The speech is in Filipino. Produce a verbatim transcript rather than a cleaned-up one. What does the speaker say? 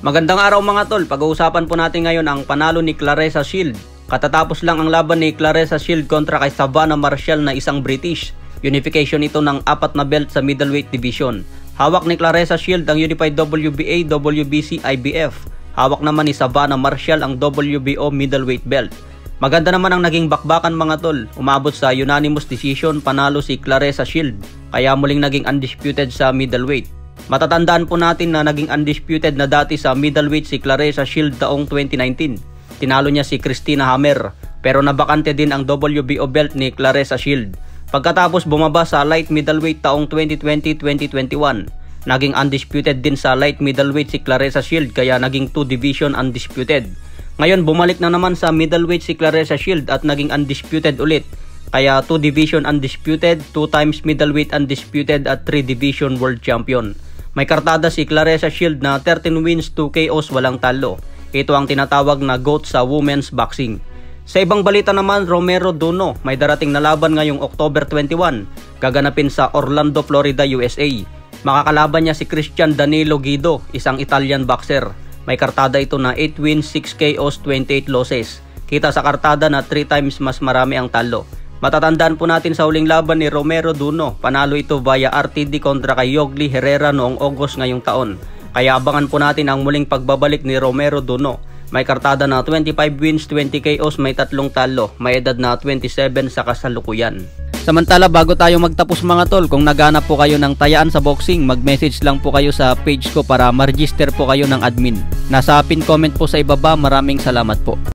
Magandang araw mga tol, pag-uusapan po natin ngayon ang panalo ni Claressa Shield. Katatapos lang ang laban ni Claressa Shield kontra kay Savannah Marshall na isang British. Unification ito ng apat na belt sa middleweight division. Hawak ni Claressa Shield ang Unified W B A, W B C, I B F. Hawak naman ni Savannah Marshall ang W B O middleweight belt. Maganda naman ang naging bakbakan mga tol. Umabot sa unanimous decision, panalo si Claressa Shield. Kaya muling naging undisputed sa middleweight. Matatandaan po natin na naging undisputed na dati sa middleweight si Claressa Shield taong twenty nineteen. Tinalo niya si Christina Hammer, pero nabakante din ang W B O belt ni Claressa Shield. Pagkatapos bumaba sa light middleweight taong twenty twenty to twenty twenty-one, naging undisputed din sa light middleweight si Claressa Shield kaya naging two division undisputed. Ngayon bumalik na naman sa middleweight si Claressa Shield at naging undisputed ulit. Kaya two division undisputed, two times middleweight undisputed at three division world champion. May kartada si Claressa Shield na thirteen wins, two K Os, walang talo. Ito ang tinatawag na GOAT sa women's boxing. Sa ibang balita naman, Romero Duno may darating na laban ngayong October twenty-one. Gaganapin sa Orlando, Florida, U S A. Makakalaban niya si Christian Danilo Guido, isang Italian boxer. May kartada ito na eight wins, six K Os, twenty-eight losses. Kita sa kartada na three times mas marami ang talo. Matatandaan po natin sa huling laban ni Romero Duno, panalo ito via R T D kontra kay Yogli Herrera noong August ngayong taon. Kaya abangan po natin ang muling pagbabalik ni Romero Duno. May kartada na twenty-five wins, twenty K Os, may tatlong talo, may edad na twenty-seven sa kasalukuyan. Samantala bago tayo magtapos mga tol, kung naghanap po kayo ng tayaan sa boxing, mag-message lang po kayo sa page ko para ma-register po kayo ng admin. Nasa pin comment po sa ibaba, maraming salamat po.